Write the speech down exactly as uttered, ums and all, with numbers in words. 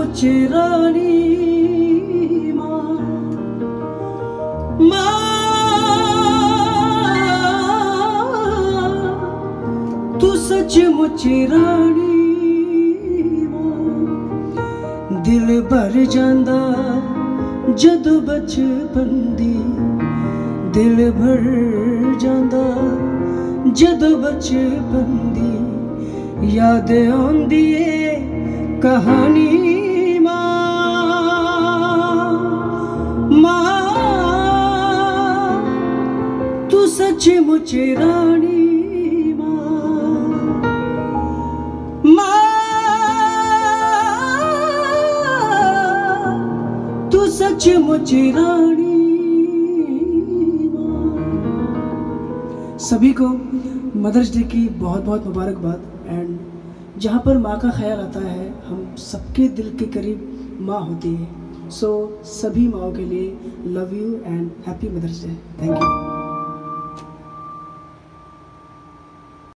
मुझे रानी माँ, माँ तू सच मुझे रानी माँ। दिल भर जांदा जदों बचपन दी, दिल भर जांदा जदों बचपन दी, याद आउंदी ए कहानी माँ। माँ तू सच मुझे रानी माँ, माँ तू सच मुझे रानी माँ। सभी को मदर्स डे की बहुत बहुत मुबारकबाद। एंड जहाँ पर माँ का ख्याल आता है, हम सबके दिल के करीब माँ होती है। सो so, सभी माँओं के लिए love you and happy mother's day. Thank you.